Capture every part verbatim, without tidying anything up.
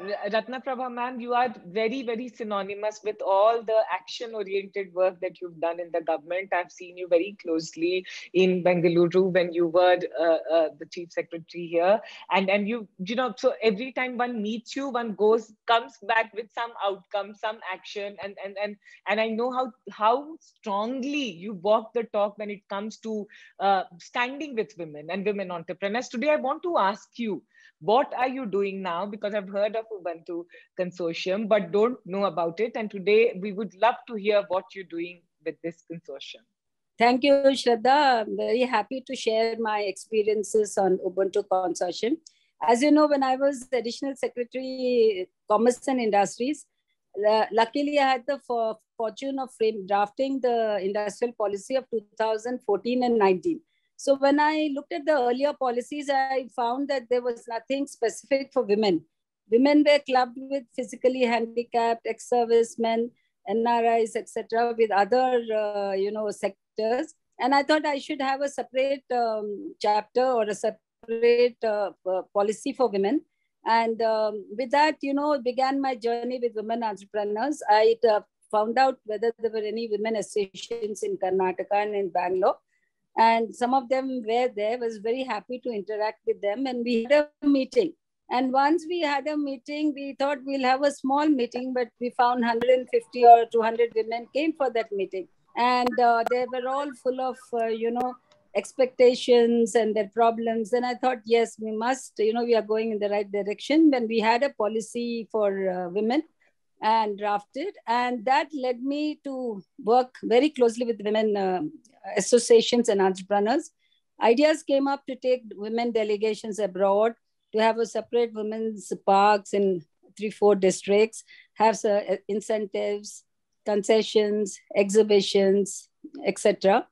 Ratna Prabha ma'am, you are very, very synonymous with all the action-oriented work that you've done in the government. I've seen you very closely in Bengaluru when you were uh, uh, the chief secretary here. And, and you, you know, so every time one meets you, one goes, comes back with some outcome, some action. And, and, and, and I know how, how strongly you walk the talk when it comes to uh, standing with women and women entrepreneurs. Today, I want to ask you, what are you doing now? Because I've heard of Ubuntu Consortium, but don't know about it. And today we would love to hear what you're doing with this consortium. Thank you, Shraddha. I'm very happy to share my experiences on Ubuntu Consortium. As you know, when I was the Additional Secretary, Commerce and Industries, uh, luckily I had the for fortune of frame, drafting the industrial policy of two thousand fourteen and nineteen. So when I looked at the earlier policies, I found that there was nothing specific for women. Women were clubbed with physically handicapped, ex-servicemen, N R Is, et cetera, with other, uh, you know, sectors. And I thought I should have a separate um, chapter or a separate uh, uh, policy for women. And um, with that, you know, began my journey with women entrepreneurs. I uh, found out whether there were any women associations in Karnataka and in Bangalore. And some of them were there. Was very happy to interact with them. And we had a meeting. And once we had a meeting, we thought we'll have a small meeting, but we found one hundred fifty or two hundred women came for that meeting. And uh, they were all full of, uh, you know, expectations and their problems. And I thought, yes, we must, you know, we are going in the right direction. When we had a policy for uh, women and drafted, and that led me to work very closely with women uh, associations and entrepreneurs. Ideas came up to take women delegations abroad, to have a separate women's parks in three, four districts, have uh, incentives, concessions, exhibitions, et cetera.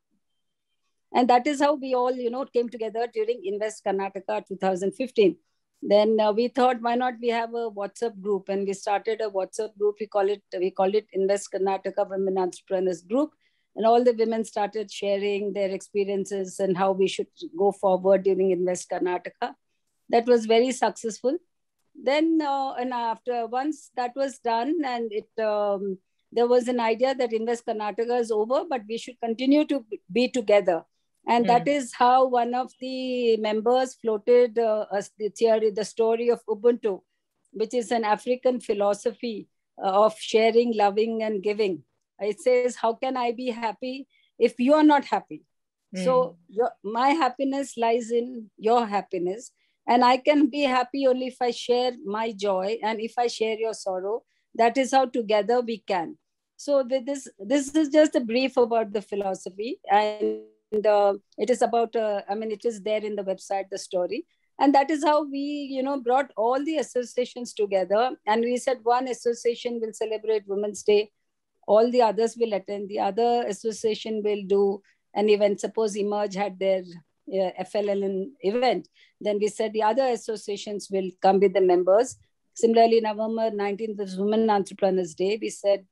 And that is how we all, you know, came together during Invest Karnataka two thousand fifteen. Then uh, we thought, why not we have a WhatsApp group? And we started a WhatsApp group. We call it, we call it Invest Karnataka Women Entrepreneurs Group. And all the women started sharing their experiences and how we should go forward during Invest Karnataka. That was very successful. Then, uh, and after once that was done, and it um, there was an idea that Invest Karnataka is over, but we should continue to be together. And mm. that is how one of the members floated uh, us the theory, the story of Ubuntu, which is an African philosophy uh, of sharing, loving, and giving. It says, how can I be happy if you are not happy? Mm. So your, my happiness lies in your happiness. And I can be happy only if I share my joy and if I share your sorrow. That is how together we can. So this, this is just a brief about the philosophy. And uh, it is about, uh, I mean, it is there in the website, the story. And that is how we, you know, brought all the associations together. And we said one association will celebrate Women's Day. All the others will attend. The other association will do an event. Suppose Emerge had their uh, F L L N event. Then we said the other associations will come with the members. Similarly, November nineteenth is Women Entrepreneurs Day. We said,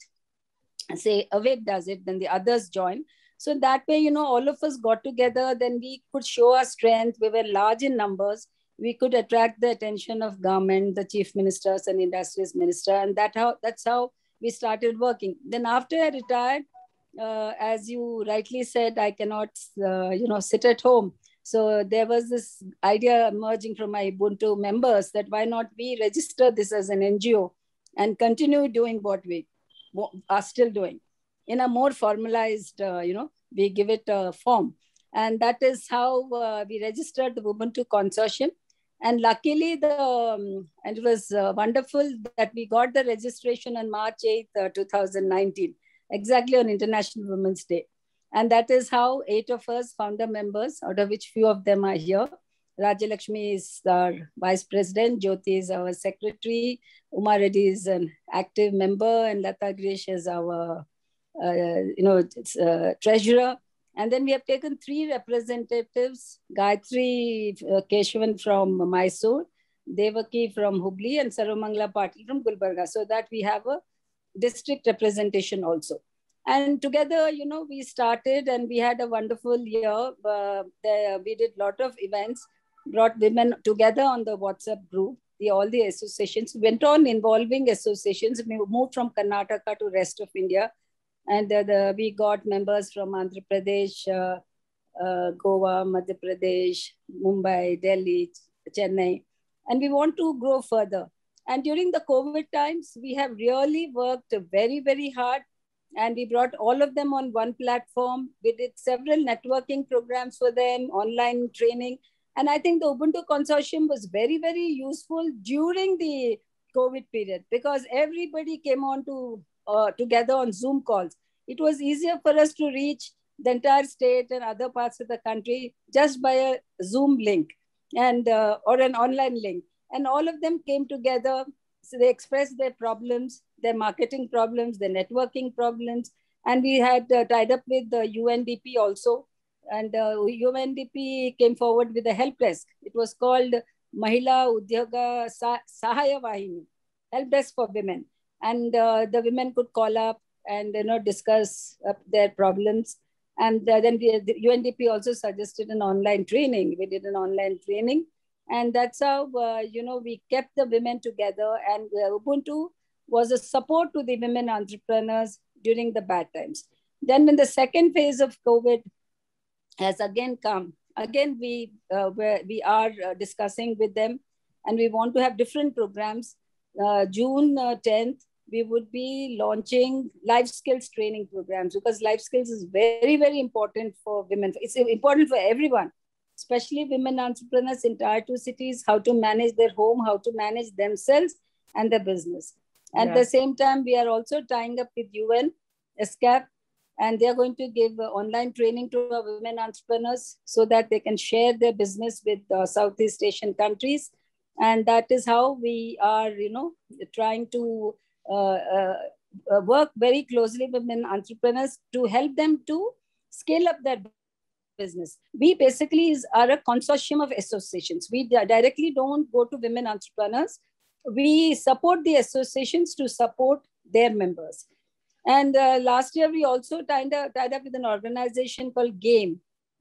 say, Awake does it, then the others join. So that way, you know, all of us got together, then we could show our strength. We were large in numbers. We could attract the attention of government, the chief ministers and industries minister. And that how that's how we started working. Then after I retired, uh, as you rightly said, I cannot, uh, you know, sit at home. So there was this idea emerging from my Ubuntu members that why not we register this as an N G O and continue doing what we are still doing in a more formalized, uh, you know, we give it a form. And that is how uh, we registered the Ubuntu Consortium. And luckily, the um, and it was uh, wonderful that we got the registration on March eighth, uh, two thousand nineteen, exactly on International Women's Day. And that is how eight of us founder members, out of which few of them are here. Rajalakshmi is our vice president, Jyoti is our secretary, Uma Reddy is an active member, and Lata Grish is our, uh, you know, it's, uh, treasurer. And then we have taken three representatives, Gayatri uh, Keshavan from Mysore, Devaki from Hubli, and Sarvamangala Patil from Gulbarga, so that we have a district representation also. And together, you know, we started and we had a wonderful year. Uh, there, we did a lot of events, brought women together on the WhatsApp group. the all the associations. We went on involving associations. We moved from Karnataka to rest of India. And uh, the, we got members from Andhra Pradesh, uh, uh, Goa, Madhya Pradesh, Mumbai, Delhi, Chennai. And we want to grow further. And during the COVID times, we have really worked very, very hard. And we brought all of them on one platform. We did several networking programs for them, online training. And I think the Ubuntu Consortium was very, very useful during the COVID period because everybody came on to uh, together on Zoom calls. It was easier for us to reach the entire state and other parts of the country just by a Zoom link and uh, or an online link. And all of them came together. So they expressed their problems, their marketing problems, their networking problems. And we had uh, tied up with the U N D P also. And uh, U N D P came forward with a help desk. It was called Mahila Udyoga Sahaya Vahini, help desk for women. And uh, the women could call up and you know discuss uh, their problems. And uh, then the, the U N D P also suggested an online training. We did an online training. And that's how, uh, you know, we kept the women together. And uh, Ubuntu was a support to the women entrepreneurs during the bad times. Then in the second phase of COVID has again come. Again, we, uh, we are uh, discussing with them and we want to have different programs. Uh, June uh, tenth, we would be launching life skills training programs because life skills is very, very important for women. It's important for everyone, especially women entrepreneurs in tier two cities, how to manage their home, how to manage themselves and their business. At yeah. the same time, we are also tying up with U N, S C A P, and they're going to give uh, online training to our women entrepreneurs so that they can share their business with uh, Southeast Asian countries. And that is how we are, you know, trying to uh, uh, work very closely with women entrepreneurs to help them to scale up their business. We basically is, are a consortium of associations. We directly don't go to women entrepreneurs. We support the associations to support their members. And uh, last year, we also tied up, tied up with an organization called GAME,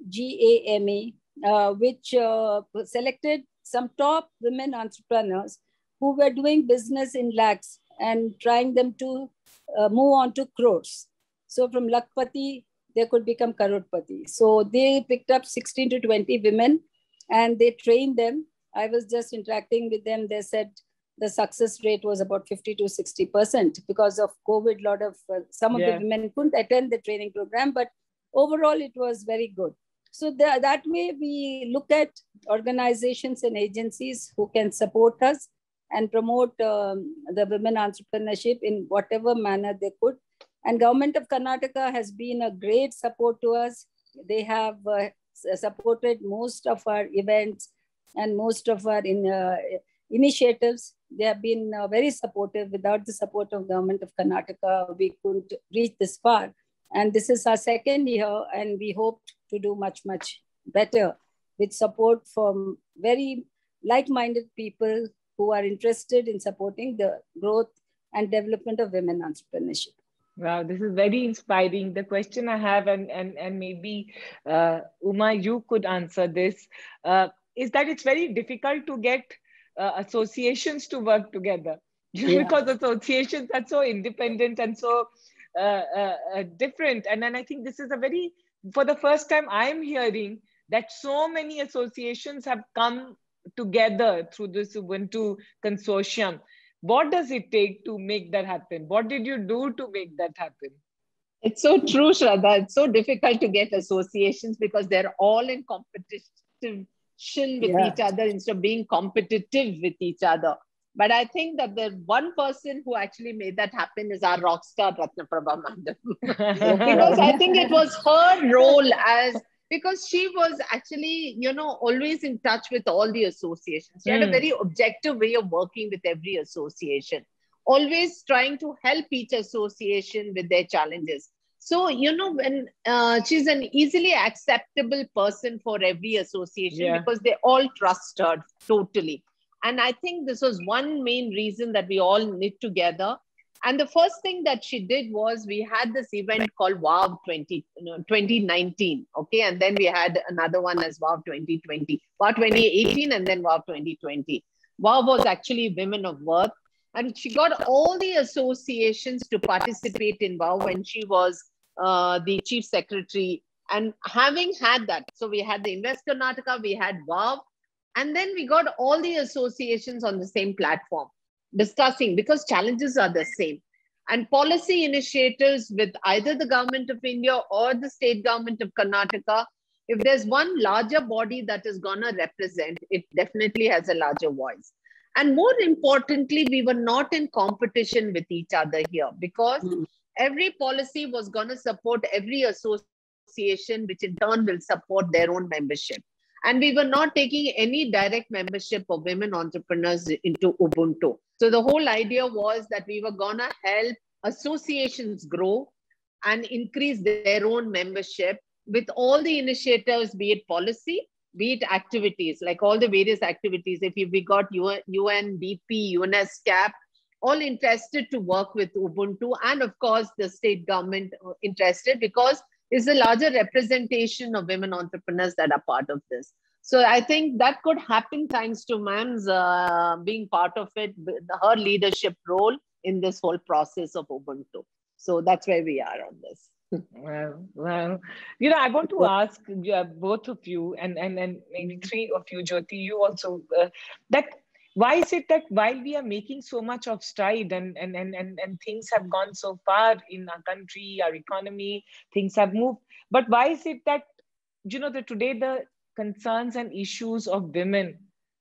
G A M E, uh, which uh, selected some top women entrepreneurs who were doing business in lakhs and trying them to uh, move on to crores. So from Lakpati, they could become Karodpati. So they picked up sixteen to twenty women and they trained them. I was just interacting with them. They said the success rate was about fifty to sixty percent because of COVID. A lot of, uh, some of yeah. the women couldn't attend the training program, but overall it was very good. So the, that way we look at organizations and agencies who can support us and promote um, the women entrepreneurship in whatever manner they could. And Government of Karnataka has been a great support to us. They have uh, supported most of our events and most of our in, uh, initiatives. They have been uh, very supportive. Without the support of Government of Karnataka, we couldn't reach this far. And this is our second year, and we hope to do much, much better with support from very like-minded people who are interested in supporting the growth and development of women entrepreneurship. Wow, this is very inspiring. The question I have, and, and, and maybe uh, Uma, you could answer this, uh, is that it's very difficult to get uh, associations to work together yeah. because associations are so independent and so uh, uh, uh, different. And then I think this is a very, for the first time I'm hearing that so many associations have come together through this Ubuntu Consortium. What does it take to make that happen? What did you do to make that happen? It's so true, Shraddha. It's so difficult to get associations because they're all in competition with yeah. each other instead of being competitive with each other. But I think that the one person who actually made that happen is our rock star, Ratnaprabha Mandam. Because I think it was her role as, because she was actually, you know, always in touch with all the associations. She mm. had a very objective way of working with every association, always trying to help each association with their challenges. So, you know, when uh, she's an easily acceptable person for every association yeah. because they all trust her totally. And I think this was one main reason that we all knit together. And the first thing that she did was we had this event called WOW twenty, no, twenty nineteen. Okay. And then we had another one as WOW twenty twenty, WOW twenty eighteen, and then WOW twenty twenty. WOW was actually Women of Worth. And she got all the associations to participate in WOW when she was uh, the chief secretary. And having had that, so we had the Invest Karnataka, we had WOW, and then we got all the associations on the same platform discussing, because challenges are the same. And policy initiatives with either the government of India or the state government of Karnataka, if there's one larger body that is going to represent, it definitely has a larger voice. And more importantly, we were not in competition with each other here, because mm. every policy was going to support every association, which in turn will support their own membership. And we were not taking any direct membership of women entrepreneurs into Ubuntu. So the whole idea was that we were going to help associations grow and increase their own membership with all the initiatives, be it policy, be it activities, like all the various activities. If we got U N D P, UNESCAP, all interested to work with Ubuntu, and of course the state government interested, because it's a larger representation of women entrepreneurs that are part of this. So I think that could happen thanks to ma'am's uh, being part of it, her leadership role in this whole process of Ubuntu. So that's where we are on this. Well, well, you know, I want to ask uh, both of you, and, and, and maybe three of you, Jyoti, you also, uh, that why is it that while we are making so much of stride and, and, and, and, and things have gone so far in our country, our economy, things have moved, but why is it that, you know, that today the concerns and issues of women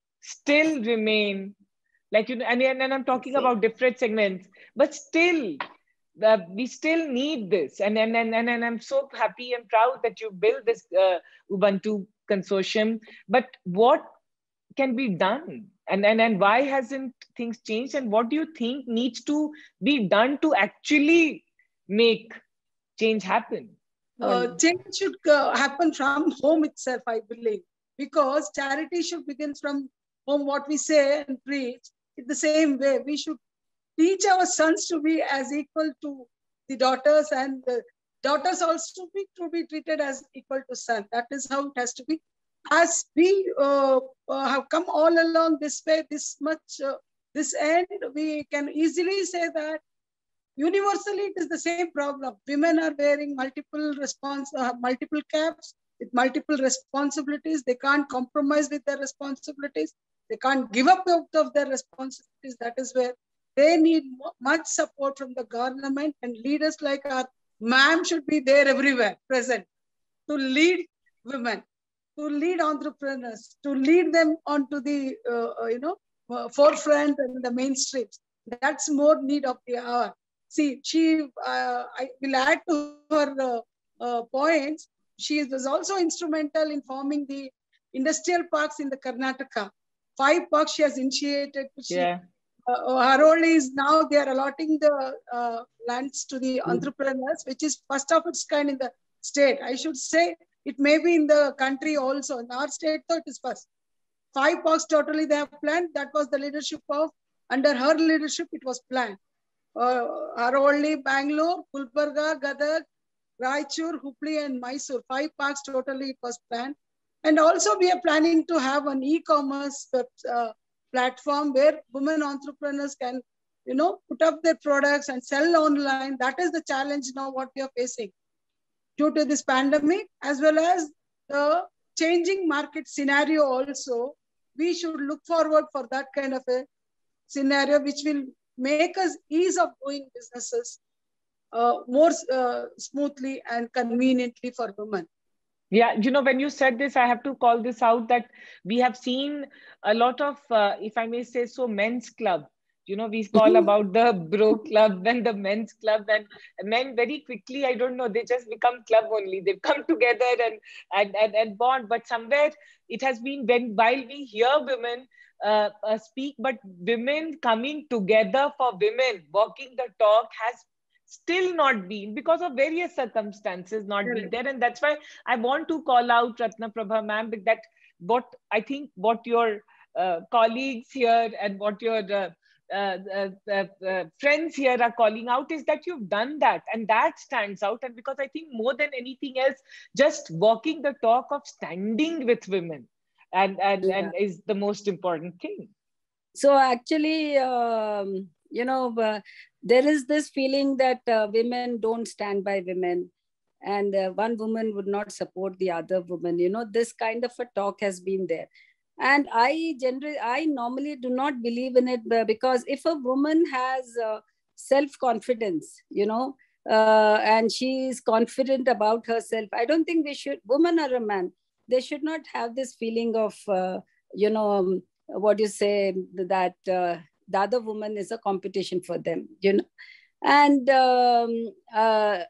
still remain, like, you know, and, and I'm talking about different segments, but still, Uh, we still need this, and and, and and and I'm so happy and proud that you built this uh, Ubuntu consortium. But what can be done, and and and why hasn't things changed? And what do you think needs to be done to actually make change happen? Uh, change should uh, happen from home itself, I believe, because charity should begin from home. What we say and preach, in the same way, we should teach our sons to be as equal to the daughters, and the daughters also be, to be treated as equal to sons. That is how it has to be. As we uh, uh, have come all along this way, this much, uh, this end, we can easily say that universally it is the same problem. Women are wearing multiple response, uh, multiple caps with multiple responsibilities. They can't compromise with their responsibilities. They can't give up of their responsibilities. That is where they need much support from the government, and leaders like our ma'am should be there everywhere present to lead women, to lead entrepreneurs, to lead them onto the uh, you know uh, forefront and the mainstreams. That's more need of the hour. See, she uh, I will add to her uh, uh, points. She was also instrumental in forming the industrial parks in the Karnataka. Five parks she has initiated. She, yeah. Uh, her role is now they are allotting the uh, lands to the mm. entrepreneurs, which is first of its kind in the state. I should say it may be in the country also. In our state, though, it is first. Five parks totally they have planned. That was the leadership of, under her leadership, it was planned. Uh, Harovali, Bangalore, Gulbarga, Gadag, Raichur, Hubli, and Mysore. Five parks totally it was planned. And also we are planning to have an e-commerce uh, platform where women entrepreneurs can, you know, put up their products and sell online. That is the challenge now what we are facing due to this pandemic, as well as the changing market scenario also. We should look forward for that kind of a scenario, which will make us ease of doing businesses uh, more uh, smoothly and conveniently for women. Yeah, you know, when you said this, I have to call this out, that we have seen a lot of, uh, if I may say so, men's club. You know, we call about the bro club and the men's club, and men very quickly, I don't know, they just become club only. They come together and, and, and, and bond. But somewhere it has been, when while we hear women uh, uh, speak, but women coming together for women, walking the talk has still not been, because of various circumstances, not yeah. been there. And that's why I want to call out Ratna Prabha ma'am, that what I think what your uh, colleagues here and what your uh, uh, uh, uh, uh, friends here are calling out is that you've done that, and that stands out. And because I think more than anything else, just walking the talk of standing with women and, and, yeah. and is the most important thing. So actually, um, you know, uh, there is this feeling that uh, women don't stand by women, and uh, one woman would not support the other woman. You know, this kind of a talk has been there. And I generally, I normally do not believe in it, uh, because if a woman has uh, self-confidence, you know, uh, and she is confident about herself, I don't think we should, woman or a man, they should not have this feeling of, uh, you know, um, what you say, that uh, the other woman is a competition for them, you know. And um, uh,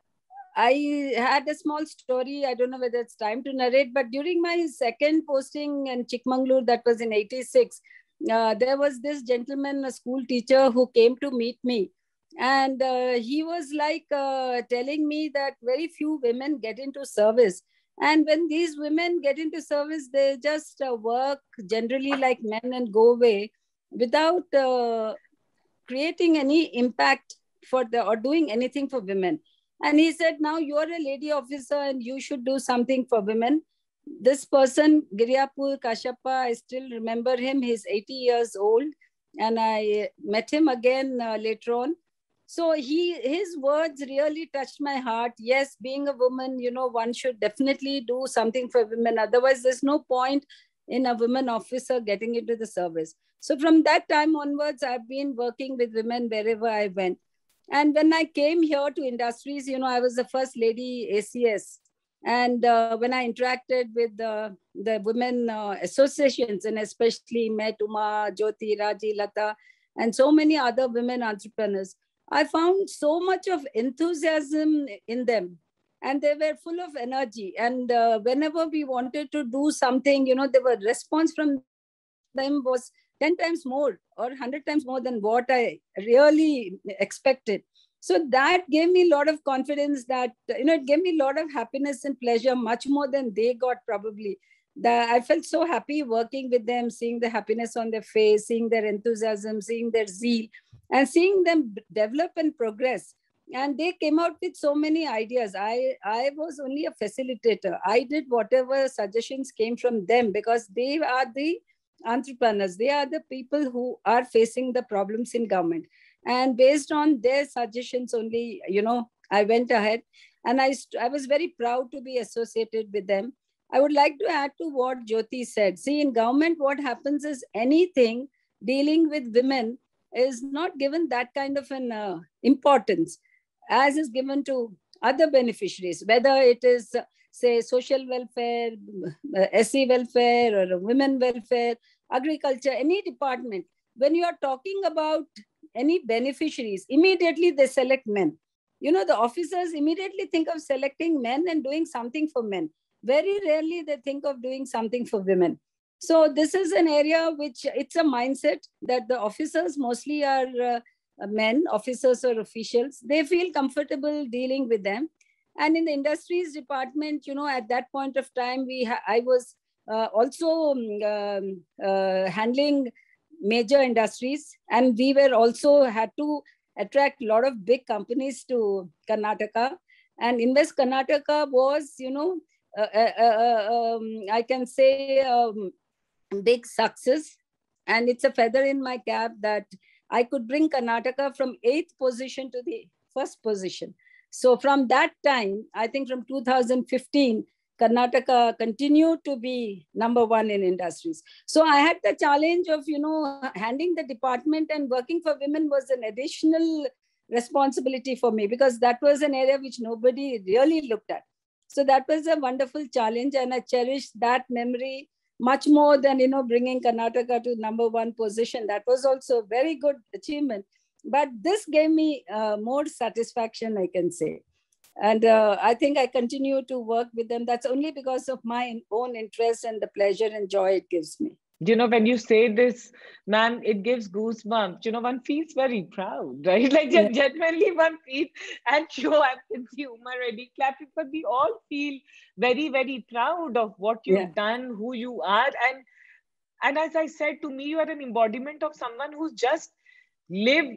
I had a small story. I don't know whether it's time to narrate, but during my second posting in Chikmagalur, that was in eighty-six, uh, there was this gentleman, a school teacher, who came to meet me. And uh, he was like uh, telling me that very few women get into service. And when these women get into service, they just uh, work generally like men and go away without uh, creating any impact for the, or doing anything for women. And he said, now you're a lady officer and you should do something for women. This person, Giryapur Kashappa, I still remember him. He's eighty years old. And I met him again uh, later on. So he, his words really touched my heart. Yes, being a woman, you know, one should definitely do something for women. Otherwise, there's no point in a woman officer getting into the service. So from that time onwards, I've been working with women wherever I went. And when I came here to industries, you know, I was the first lady A C S. And uh, when I interacted with the, the women uh, associations, and especially met Uma, Jyoti, Raji, Lata, and so many other women entrepreneurs, I found so much of enthusiasm in them. And they were full of energy. And uh, whenever we wanted to do something, you know, the response from them was ten times more or one hundred times more than what I really expected. So that gave me a lot of confidence that, you know, it gave me a lot of happiness and pleasure, much more than they got probably. That I felt so happy working with them, seeing the happiness on their face, seeing their enthusiasm, seeing their zeal, and seeing them develop and progress. And they came out with so many ideas. I, I was only a facilitator. I did whatever suggestions came from them, because they are the entrepreneurs. They are the people who are facing the problems in government. And based on their suggestions only, you know, I went ahead. And I, I was very proud to be associated with them. I would like to add to what Jyoti said. See, in government, what happens is anything dealing with women is not given that kind of an uh, importance as is given to other beneficiaries, whether it is, uh, say, social welfare, uh, S C welfare, or women welfare, agriculture, any department. When you are talking about any beneficiaries, immediately they select men. You know, the officers immediately think of selecting men and doing something for men. Very rarely they think of doing something for women. So this is an area which it's a mindset that the officers mostly are uh, men, officers or officials. They feel comfortable dealing with them. And in the industries department, you know, at that point of time, we ha- I was uh, also um, uh, handling major industries, and we were also had to attract a lot of big companies to Karnataka. And Invest Karnataka was, you know, uh, uh, uh, um, I can say um, big success. And it's a feather in my cap that I could bring Karnataka from eighth position to the first position. So from that time, I think from two thousand fifteen, Karnataka continued to be number one in industries. So I had the challenge of, you know, handling the department, and working for women was an additional responsibility for me, because that was an area which nobody really looked at. So that was a wonderful challenge, and I cherish that memory much more than, you know, bringing Karnataka to number one position. That was also a very good achievement. But this gave me uh, more satisfaction, I can say. And uh, I think I continue to work with them. That's only because of my own interest and the pleasure and joy it gives me. You know, when you say this, man, it gives goosebumps. You know, one feels very proud, right? Like, yeah. Genuinely one feels, and sure, I can see Uma already clapping, but we all feel very, very proud of what you've yeah. done, who you are. And, and as I said, to me, you are an embodiment of someone who's just lived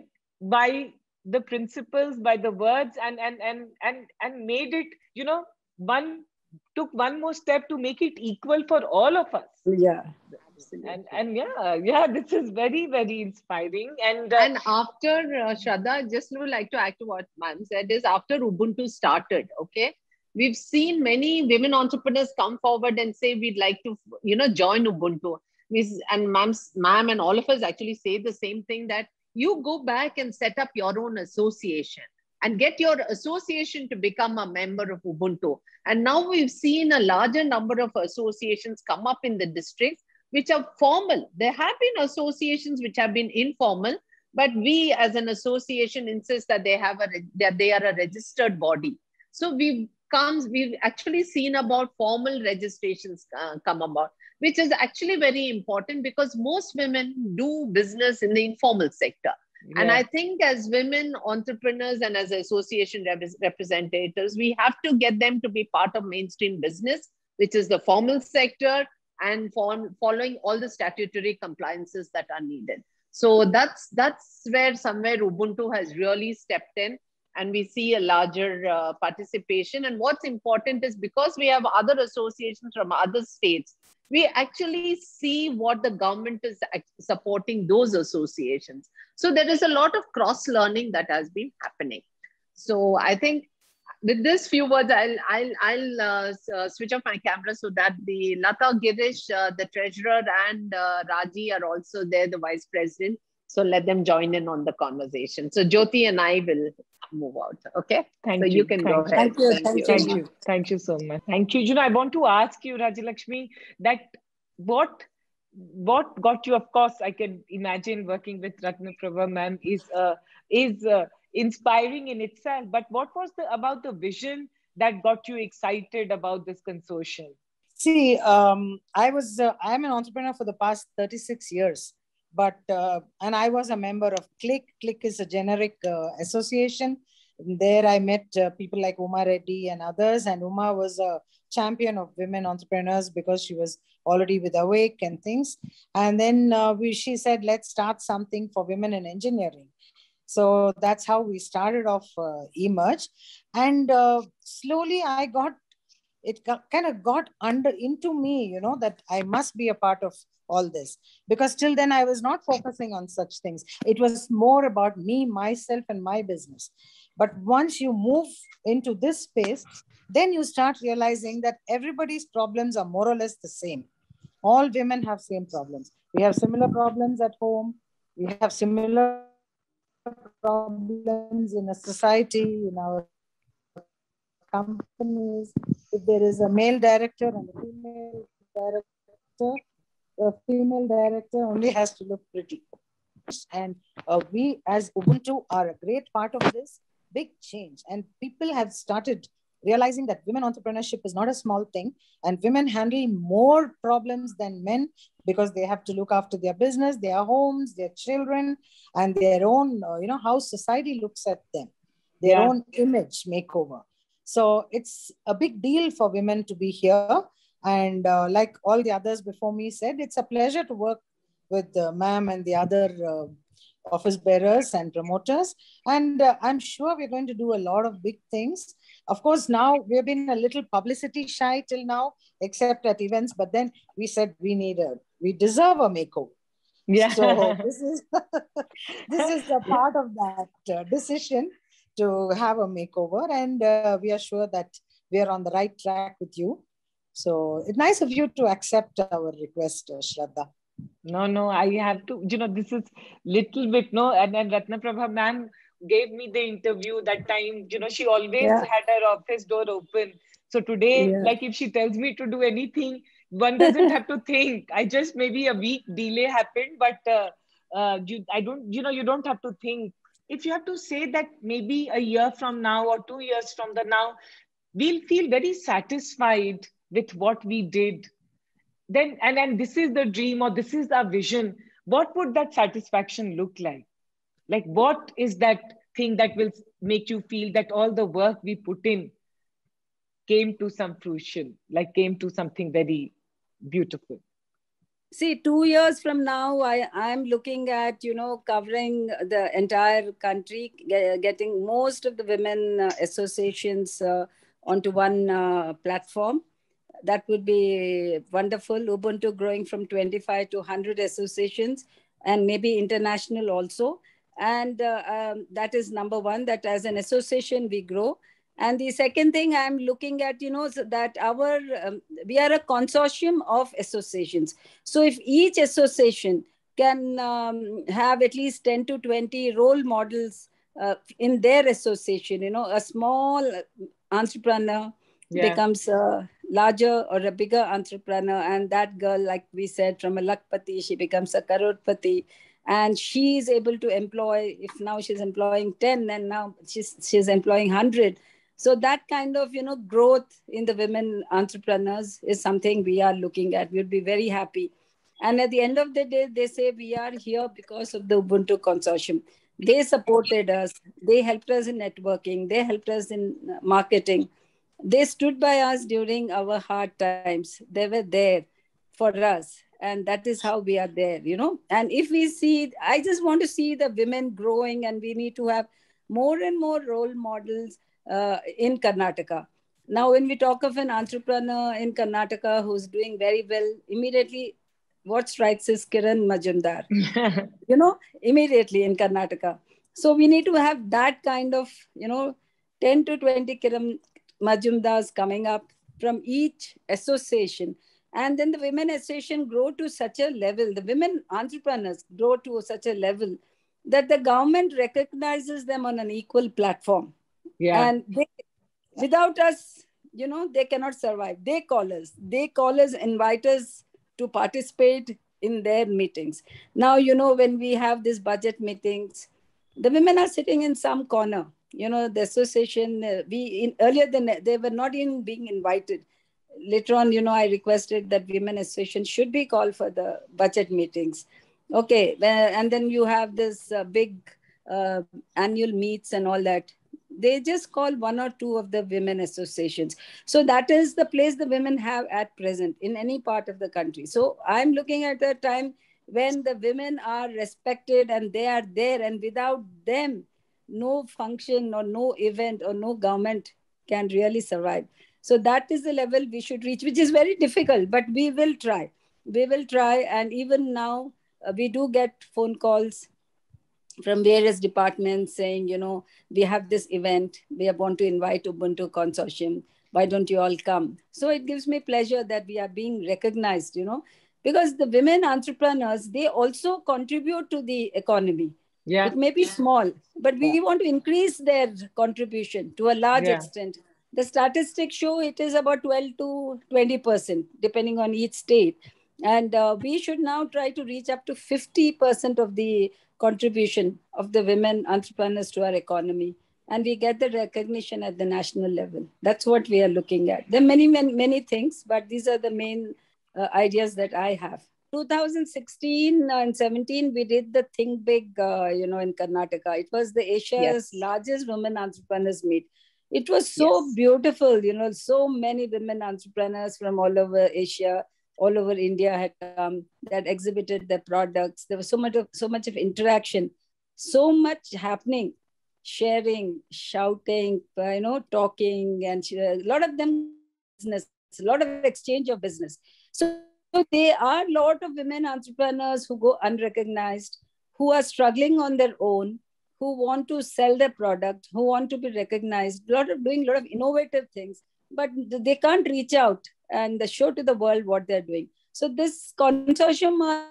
by the principles, by the words, and, and, and, and, and made it, you know, one took one more step to make it equal for all of us. Yeah. Absolutely. And and yeah, yeah, this is very, very inspiring. And uh, and after uh, Shraddha, just would like to add to what ma'am said is after Ubuntu started, okay, we've seen many women entrepreneurs come forward and say we'd like to, you know, join Ubuntu. We, and ma'am, ma'am and all of us actually say the same thing, that you go back and set up your own association and get your association to become a member of Ubuntu. And now we've seen a larger number of associations come up in the districts, which are formal. There have been associations which have been informal, but we as an association insist that they have a that they are a registered body. So we've comes we've actually seen about formal registrations uh, come about, which is actually very important because most women do business in the informal sector. Yeah. And I think as women entrepreneurs and as association rep representatives, we have to get them to be part of mainstream business, which is the formal sector, and for, following all the statutory compliances that are needed. So that's, that's where somewhere Ubuntu has really stepped in, and we see a larger uh, participation. And what's important is because we have other associations from other states, we actually see what the government is supporting those associations. So there is a lot of cross-learning that has been happening. So I think with this few words, I'll, I'll, I'll uh, uh, switch off my camera so that the Lata Girish, uh, the treasurer, and uh, Raji are also there, the vice president. So let them join in on the conversation. So Jyoti and I will move out. Okay. Thank so you. you can thank go you. ahead. Thank you. Thank, thank you. Thank you. Thank you so much. Thank you. You know, I want to ask you, Rajalakshmi, that what what got you, of course, I can imagine working with Ratnaprabha ma'am is uh, is uh, inspiring in itself. But what was the about the vision that got you excited about this consortium? See, um, I was uh, I'm an entrepreneur for the past thirty-six years. But, uh, and I was a member of CLICK. CLICK is a generic uh, association. There I met uh, people like Uma Reddy and others. And Uma was a champion of women entrepreneurs because she was already with Awake and things. And then uh, we, she said, let's start something for women in engineering. So that's how we started off uh, eMerge. And uh, slowly I got, it got, kind of got under into me, you know, that I must be a part of all this, because till then I was not focusing on such things. It was more about me, myself, and my business. But once you move into this space, then you start realizing that everybody's problems are more or less the same. All women have same problems. We have similar problems at home. We have similar problems in a society, in our companies. If there is a male director and a female director, the female director only has to look pretty. And uh, we as Ubuntu are a great part of this big change. And people have started realizing that women entrepreneurship is not a small thing, and women handle more problems than men because they have to look after their business, their homes, their children, and their own, uh, you know, how society looks at them, their yeah. own image makeover. So it's a big deal for women to be here. And uh, like all the others before me said, it's a pleasure to work with uh, ma'am and the other uh, office bearers and promoters. And uh, I'm sure we're going to do a lot of big things. Of course, now we've been a little publicity shy till now, except at events. But then we said we need a, we deserve a makeover. Yeah. So this is, this is a part of that uh, decision to have a makeover. And uh, we are sure that we are on the right track with you. So it's nice of you to accept our request, uh, Shraddha. No, no, I have to, you know, this is little bit, no, and then Ratnaprabha ma'am gave me the interview that time, you know, she always yeah. had her office door open. So today, yeah. like if she tells me to do anything, one doesn't have to think. I just, maybe a week delay happened, but uh, uh, you, I don't, you know, you don't have to think. If you have to say that maybe a year from now or two years from the now, we'll feel very satisfied with what we did. Then, and then this is the dream or this is our vision. What would that satisfaction look like? Like, what is that thing that will make you feel that all the work we put in came to some fruition, like came to something very beautiful? See, two years from now, I, I'm looking at, you know, covering the entire country, getting most of the women uh, associations uh, onto one uh, platform. that would be wonderful. Ubuntu growing from twenty-five to one hundred associations, and maybe international also. And uh, um, that is number one, that as an association we grow. And the second thing I'm looking at, you know, so that our, um, we are a consortium of associations. So if each association can um, have at least ten to twenty role models uh, in their association, you know, a small entrepreneur yeah. becomes a larger or a bigger entrepreneur. And that girl, like we said, from a Lakpati, she becomes a Karorpati. And she is able to employ, if now she's employing ten, and now she's, she's employing one hundred. So that kind of, you know, growth in the women entrepreneurs is something we are looking at. We'd be very happy. And at the end of the day, they say we are here because of the Ubuntu Consortium. They supported us. They helped us in networking. They helped us in marketing. They stood by us during our hard times. They were there for us. And that is how we are there, you know. And if we see, I just want to see the women growing, and we need to have more and more role models uh, in Karnataka. Now, when we talk of an entrepreneur in Karnataka who's doing very well, immediately what strikes is Kiran Majumdar, you know, immediately in Karnataka. So we need to have that kind of, you know, ten to twenty Kiran Majumdars coming up from each association. And then the women association grow to such a level, the women entrepreneurs grow to such a level that the government recognizes them on an equal platform. Yeah. And they, without us, you know, they cannot survive. They call us, they call us, invite us to participate in their meetings. Now, you know, when we have these budget meetings, the women are sitting in some corner. You know, the association, uh, we in, earlier than they were not even being invited. Later on, you know, I requested that women association should be called for the budget meetings. Okay, and then you have this uh, big uh, annual meets and all that. They just call one or two of the women associations. So that is the place the women have at present in any part of the country. So I'm looking at a time when the women are respected and they are there, and without them, no function or no event or no government can really survive. So that is the level we should reach, which is very difficult, but we will try. We will try. And even now, uh, we do get phone calls from various departments saying, you know, we have this event. We want to invite Ubuntu Consortium. Why don't you all come? So it gives me pleasure that we are being recognized, you know, because the women entrepreneurs, they also contribute to the economy. Yeah. It may be small, but we want to increase their contribution to a large yeah. extent. The statistics show it is about twelve to twenty percent, depending on each state. And uh, we should now try to reach up to fifty percent of the contribution of the women entrepreneurs to our economy. And we get the recognition at the national level. That's what we are looking at. There are many, many, many things, but these are the main uh, ideas that I have. twenty sixteen and seventeen, we did the Think Big, uh, you know, in Karnataka. It was the Asia's yes. largest women entrepreneurs meet. It was so yes. beautiful, you know, so many women entrepreneurs from all over Asia, all over India had come, that exhibited their products. There was so much of, so much of interaction, so much happening, sharing, shouting, you know, talking, and a lot of them business, a lot of exchange of business. So there are a lot of women entrepreneurs who go unrecognized, who are struggling on their own, who want to sell their product, who want to be recognized, a lot of doing a lot of innovative things, but they can't reach out and show to the world what they're doing. So this consortium of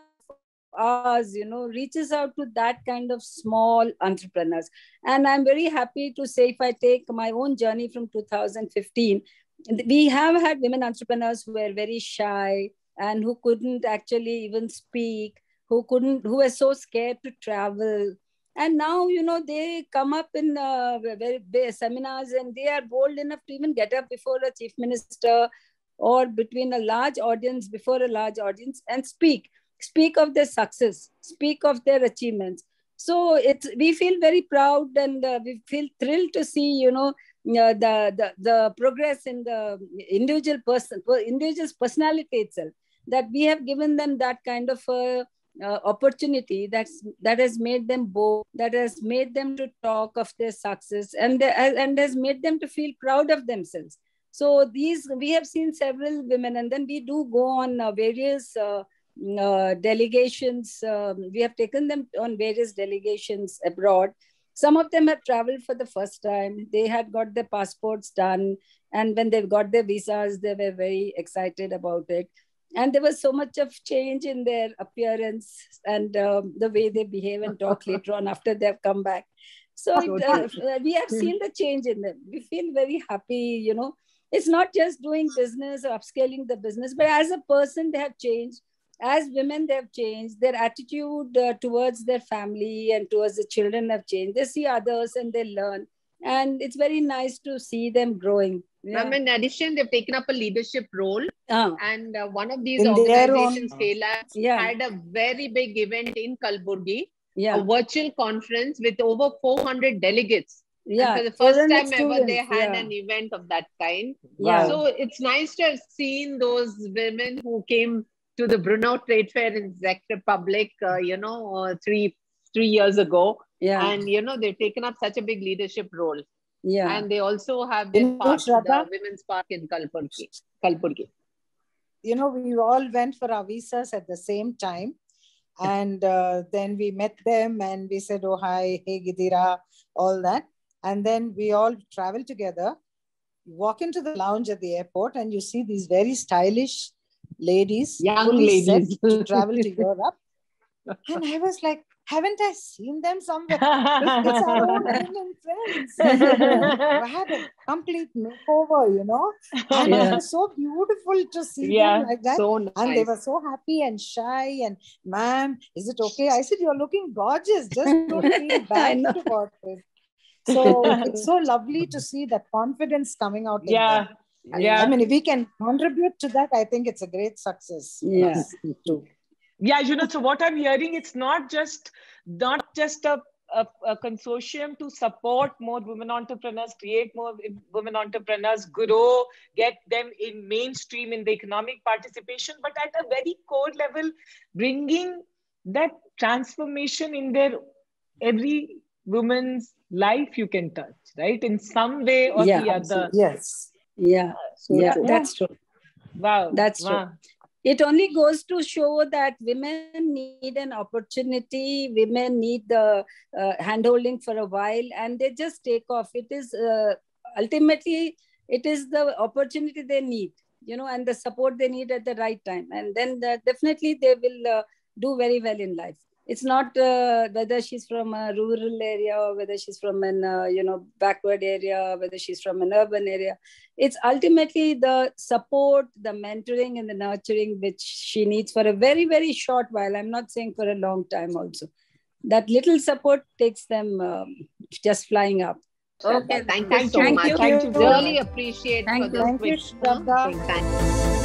ours, you know, reaches out to that kind of small entrepreneurs. And I'm very happy to say, if I take my own journey from two thousand fifteen, we have had women entrepreneurs who were very shy and who couldn't actually even speak, who couldn't, who were so scared to travel. And now, you know, they come up in uh, very seminars and they are bold enough to even get up before a chief minister or between a large audience, before a large audience, and speak, speak of their success, speak of their achievements. So it's, we feel very proud, and uh, we feel thrilled to see, you know, uh, the, the, the progress in the individual person, individual's personality itself, that we have given them that kind of a Uh, opportunity that's that has made them bold, that has made them to talk of their success, and they, and has made them to feel proud of themselves. So these, we have seen several women, and then we do go on uh, various uh, uh, delegations. Um, we have taken them on various delegations abroad. Some of them have traveled for the first time. They had got their passports done. And when they've got their visas, they were very excited about it. And there was so much of change in their appearance and um, the way they behave and talk later on after they've come back. So it, uh, we have seen the change in them. We feel very happy, you know. It's not just doing business or upscaling the business, but as a person, they have changed. As women, they have changed. Their attitude uh, towards their family and towards the children have changed. They see others and they learn. And it's very nice to see them growing. Yeah. Ma'am, in addition, they've taken up a leadership role. Uh, and uh, one of these in organizations, K-Labs, yeah. had a very big event in Kalburgi, yeah. a virtual conference with over four hundred delegates. Yeah. And for the first Children time students, ever, they had yeah. an event of that kind. Yeah. So it's nice to have seen those women who came to the Brunei Trade Fair in Czech Republic, uh, you know, uh, three three years ago. Yeah. And, you know, they've taken up such a big leadership role. Yeah. And they also have their park, the Women's Park in Kalburgi. Kalburgi. You know, we all went for our visas at the same time. And uh, then we met them and we said, oh, hi, hey, Gidira, all that. And then we all traveled together, walk into the lounge at the airport, and you see these very stylish ladies, young ladies, to travel to Europe. And I was like, haven't I seen them somewhere? It's our own women friends. I had a complete makeover, you know. And yeah. It was so beautiful to see yeah, them like that. So nice. And they were so happy and shy. And, ma'am, is it okay? I said, you're looking gorgeous. Just don't feel bad about it. So it's so lovely to see that confidence coming out. Yeah. In them. Yeah. I mean, if we can contribute to that, I think it's a great success. Yeah. Too. Yeah, you know, so what I'm hearing, it's not just not just a, a, a consortium to support more women entrepreneurs, create more women entrepreneurs, grow, get them in mainstream in the economic participation, but at a very core level, bringing that transformation in their every woman's life you can touch, right? In some way or yeah, the other. Yes. Yeah, so yeah, true. that's true. Wow. That's wow. true. It only goes to show that women need an opportunity, women need the uh, hand-holding for a while, and they just take off. It is uh, ultimately, it is the opportunity they need, you know, and the support they need at the right time. And then the, definitely they will uh, do very well in life. It's not uh, whether she's from a rural area or whether she's from an, uh, you know, backward area, whether she's from an urban area. It's ultimately the support, the mentoring and the nurturing which she needs for a very, very short while. I'm not saying for a long time also. That little support takes them um, just flying up. Okay, thank you thank so you. much. Thank you. Really appreciate thank for you. this Thank you, quick, Shraddha. Thank you.